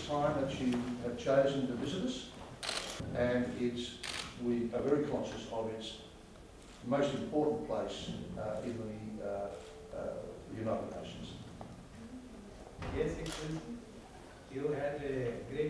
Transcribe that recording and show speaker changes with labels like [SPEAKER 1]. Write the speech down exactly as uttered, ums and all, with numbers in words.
[SPEAKER 1] time that you have chosen to visit us, and it's, we are very conscious of its most important place uh, in the uh, uh, United Nations.
[SPEAKER 2] Yes, Excellency. You had a great